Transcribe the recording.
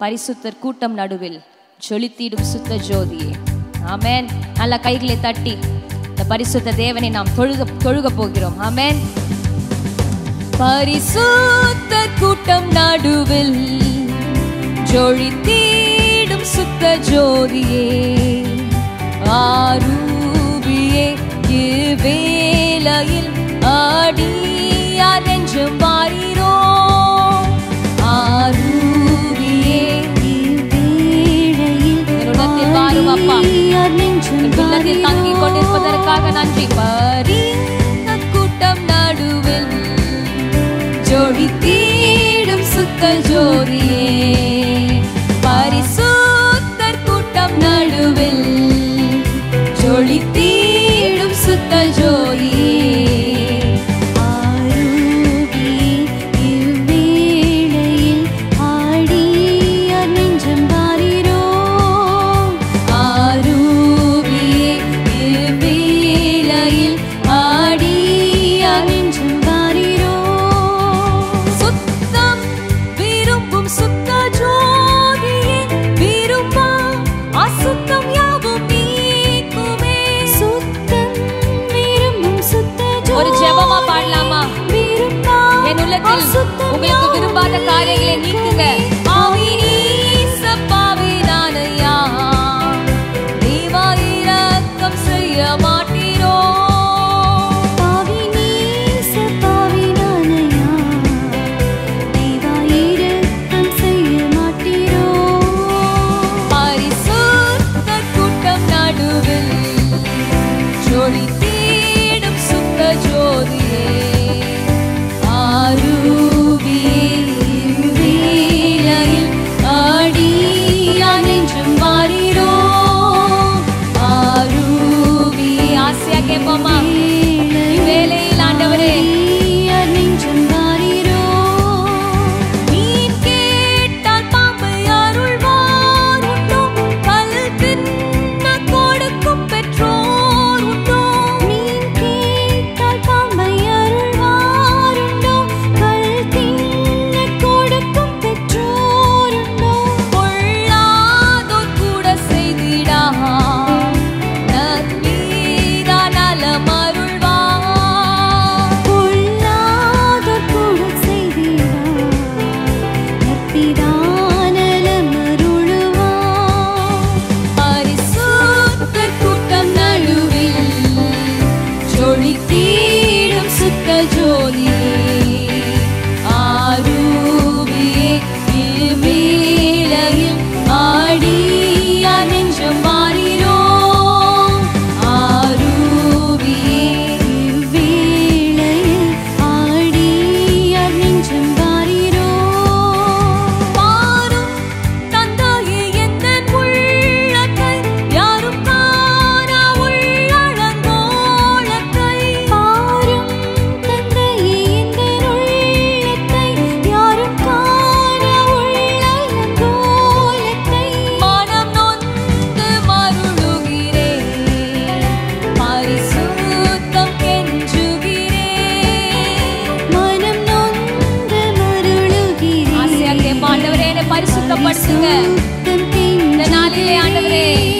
பரிசுத்தர் கூட்டம் நடுவில் ஜொலித்திடும் சுத்த ஜோதியே. ஆமென். நல்ல கைகளை தட்டி இந்த பரிசுத்த தேவனை நாம் தொழுக போகிறோம். ஆமென். பரிசுத்தர் கூட்டம் நடுவில் ஜொலித்திடும் சுத்த ஜோதியே, ஆரூபியே இவ்வேளையில் ஆடியார் நெஞ்சம் வாரீரோ. ஆரூபியே இவ்வேளையில் என்னுள்ளத்தில் வாரும் அப்பா, உள்ளத்தில் தங்கிக் கொண்டிருப்பதற்காக நன்றி. பரிசுத்தர் கூட்டம் நடுவில் ஜொலித்திடும் சுத்த ஜோதியே, பரிசுத்தர் கூட்டம் நடுவில் ஜொலித்திடும் சுத்த ஜோதியே, ஆரூபியே இவ்வேளையில் ஆடியார் நெஞ்சம் வாரீரோ. ஆரூபியே இவ்வேளையில் ஆடியார் நெஞ்சம் வாரீரோ. சுத்தம் விரும்பும் சுத்த ஜோதியே, விரும்பா அசுத்தம் யாவும் நீக்குமே. சுத்தம் விரும்பும் சுத்த ஜோதியே. ஒரு ஜெபமா பாடலாமா? விரும்பா என் உள்ளத்தில் உங்களுக்கு விரும்பாத காரியங்களை நீக்குங்க. ஆவினி சப்பாவே நானையா, தேவா இரக்கம் செய்ய மாட்டீரோ. ஆவினி சப்பாவே நானையா, தேவா இரக்கம் செய்ய மாட்டீரோ. பரிசுத்தர் கூட்டம் நடுவில் ஜொலித்திடும் சுத்த ஜோதியே, ஆரூபியே இவ்வேளையில் ஆடியார் நெஞ்சம் வாரீரோ. ஆரூபியே ஆசையா கேட்போமா? இவ்வேளையில் ஆண்டவரே நெஞ்சம் வாரீரோ. மீன் கேட்டால் பாம்பை அருள்வார் உண்டோ, கல் தின்ன கொடுக்கும் பெற்றோர் உண்டோ. மீன் கேட்டால் பாம்பை அருள்வார் உண்டோ, கல் தின்ன கொடுக்கும் பெற்றோர் உண்டோ. பொல்லாதோர் கூட செய்திடா நற்பீரா நலம் அருள்வார். பொல்லாதோர் கூட செய்திடா நற்பீரா நலம் அருள்வார். பரிசுத்தர் கூட்டம் நடுவில் ஜொலித்திடும் சுத்த ஜோதியே, ஆரூபியே இவ்வேளையில் ஆடியார் நெஞ்சம் வாரீரோ. ஆரூபியே இவ்வேளையில் ஆடியார் நெஞ்சம் வாரீரோ. பாரும் தந்தாயே எந்தன் உள்ளத்தை, யாரும் காணா உள்ளடங்கோலத்தை. பாரும் தந்தாயே எந்தன் உள்ளத்தை, யாரும் காணா உள்ளடங்கோலத்தை. மனம் நொந்து மருளுகிறேன், பரிசுத்தம் கெஞ்சுகிறேன். மனம் நொந்து மருளுகிறேன். ஆசையா கேட்போம், ஆண்டவரே என்னை பரிசுத்தப்படுத்துங்க இந்த நாளிலே. ஆண்டவரே